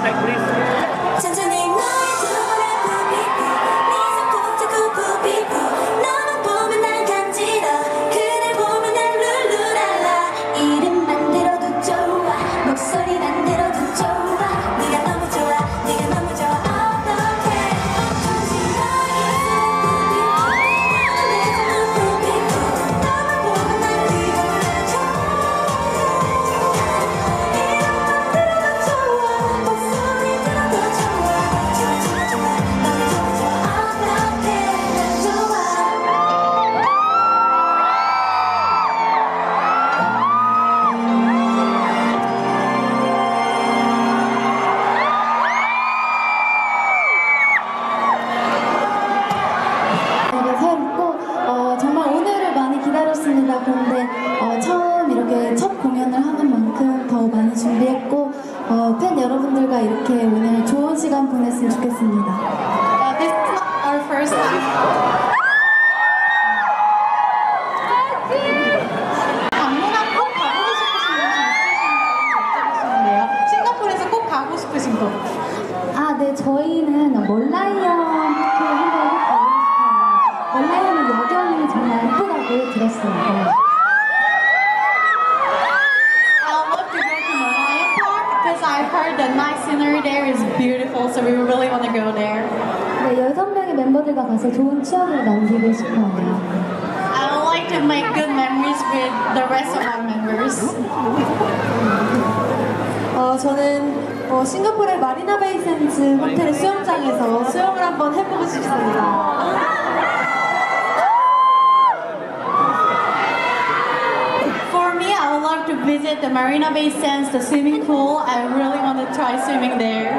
천천히 널 돌아보고 네 손꼭 잡고 부비고 너만 보면 난 간지러 그댈 보면 난 룰루랄라 이름만 들어도 좋아 목소리만 들어도 좋아 네가 너무 좋아 네가 너무 좋아 어떡해 천천히 너의 손 부비고 너만 보면 난 기분이 좋아 이름만 들어도 좋아 목소리 들어도 좋아 좋아 좋아 좋아 너무 좋아 좋아 어떡해 난 좋아 되게 새롭고 정말 오늘을 많이 기다렸습니다. 그런데 처음 이렇게 첫 공연을 하는 만큼 더 많이 준비했고 팬 여러분들과 이렇게 오늘 좋은 시간 보냈으면 좋겠습니다. This is not our first time. 당분간 꼭 가보고 싶으신 곳이 있으신가요? 여쭤보시는데요. 싱가포르에서 꼭 가고 싶으신 곳. 아, 네, 저희는 멀라이언 한번 가고 싶어요. 멀라이언은 야경이 정말 예쁘다고 들었어요. I love to go to Malayan Park because I've heard the night scenery there is beautiful, so we really want to go there. 네, 6명의 멤버들과 가서 좋은 추억을 남기고 싶어요. I would like to make good memories with the rest of our members. 저는 싱가포르의 마리나 베이 샌즈 호텔 수영장에서 수영을 한번 해보고 싶습니다. For me, I would love to visit the Marina Bay Sands, the swimming pool. I really want to try swimming there.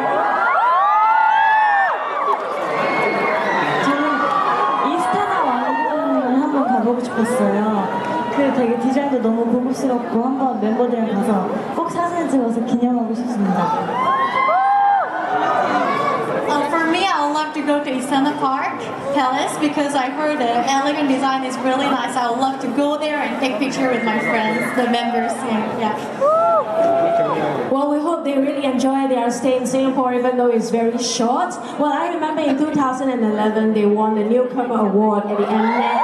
저는 이스타나 왕궁을 한번 가보고 싶었어요. 그 되게 디자인도 너무 고급스럽고 한번 멤버들이랑 가서 꼭 사진 찍어서 기념하고 싶습니다. For me, I would love to go to Istana Park Palace because I heard the elegant design is really nice. I would love to go there and take picture with my friends, the members. Yeah. Well, we hope they really enjoy their stay in Singapore, even though it's very short. Well, I remember in 2011 they won the Newcomer Award at the Mnet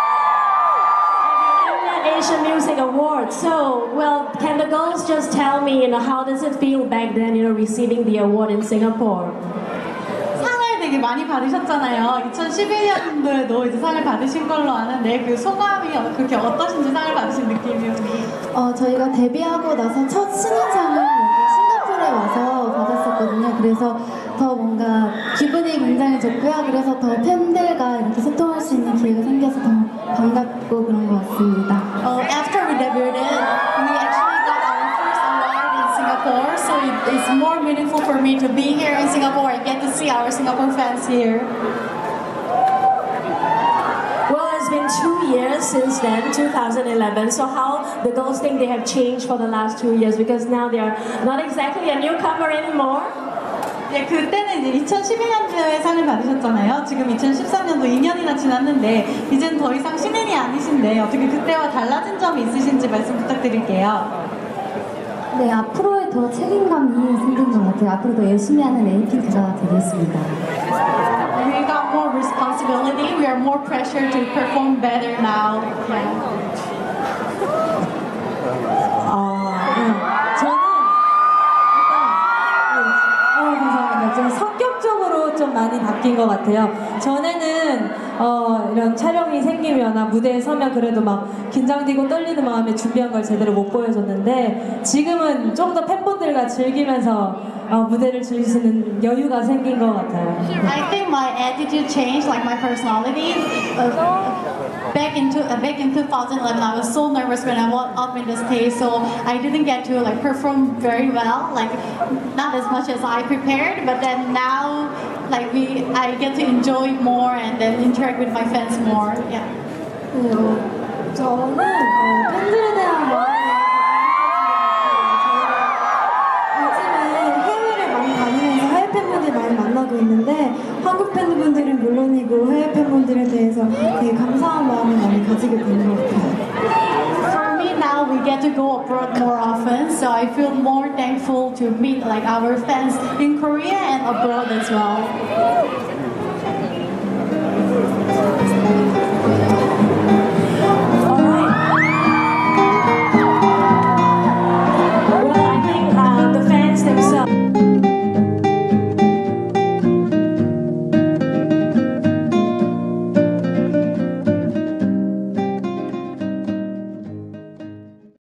Asian Music Awards. So, well, can the girls just tell me, how does it feel back then, receiving the award in Singapore? 상을 되게 많이 받으셨잖아요. 2011년도에도 이제 상을 받으신 걸로 아는데 그 소감이 그렇게 어떠신지 상을 받으신 느낌이? 저희가 데뷔하고 나서 첫 신인상을 여기 싱가포르에 와서 받았었거든요. 그래서 더 뭔가 기분이 굉장히 좋고요. 그래서 더 팬들과 이렇게 소통할 수 있는 기회가 생겨서 더 반갑고 그런 것 같습니다. After we debuted, we actually got our first award in Singapore, so it's more meaningful for me to be here in Singapore and get to see our Singapore fans here. Well, it's been 2 years since then, 2011. So how the girls think they have changed for the last 2 years? Because now they are not exactly a newcomer anymore. 네, 그때는 이제 2012년도에 상을 받으셨잖아요. 지금 2013년도 2년이나 지났는데 이젠 더 이상 신인이 아니신데 어떻게 그때와 달라진 점이 있으신지 말씀 부탁드릴게요. 네, 앞으로의 더 책임감이 생긴 것 같아요. 앞으로 더 열심히 하는 에이핑크가 되겠습니다. We got more responsibility. We are more pressure to perform better now. 감사합니다. 좀 성격적으로 좀 많이 바뀐 것 같아요. 전에는 이런 촬영이 생기면 무대에 서면 그래도 막 긴장되고 떨리는 마음에 준비한 걸 제대로 못 보여줬는데 지금은 좀 더 팬분들과 즐기면서 무대를 즐길 수 있는 여유가 생긴 것 같아요. I think my attitude changed, like my personality. Back in 2011, I was so nervous when I walked up in the stage, so I didn't get to perform very well, not as much as I prepared. But then now, I get to enjoy more and then interact with my fans more. Yeah. 저는 팬들에 대한 마음이 요즘에 해외를 많이 다니면서 해외 팬분들 많이 만나고 있는데 한국 팬분들은 물론이고 해외 팬분들에 대해서 되게 감사한 마음을 많이 가지게 되는 것 같아요. For me now, we get to go abroad more often. So I feel more thankful to meet like our fans in Korea and abroad as well.